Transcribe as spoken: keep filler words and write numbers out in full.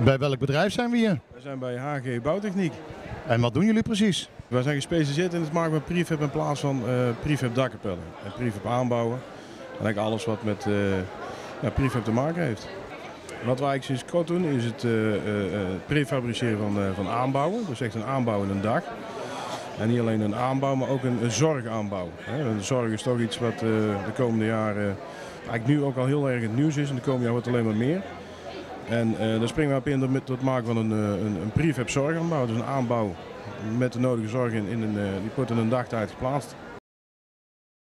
Bij welk bedrijf zijn we hier? We zijn bij H G Bouwtechniek. En wat doen jullie precies? Wij zijn gespecialiseerd in het maken van prefab in plaats van uh, prefab dakkapellen. En prefab aanbouwen. En eigenlijk alles wat met uh, ja, prefab te maken heeft. Wat wij eigenlijk sinds kort doen is het uh, uh, prefabriceren van, uh, van aanbouwen. Dus echt een aanbouw in een dak. En niet alleen een aanbouw, maar ook een, een zorgaanbouw. Hè. Zorg is toch iets wat uh, de komende jaren eigenlijk nu ook al heel erg het nieuws is. En de komende jaren wordt het alleen maar meer. En uh, daar springen we op in door het maken van een, een, een prefab zorgaanbouw. Dus een aanbouw met de nodige zorg in, in een, die wordt in een dagtijd geplaatst.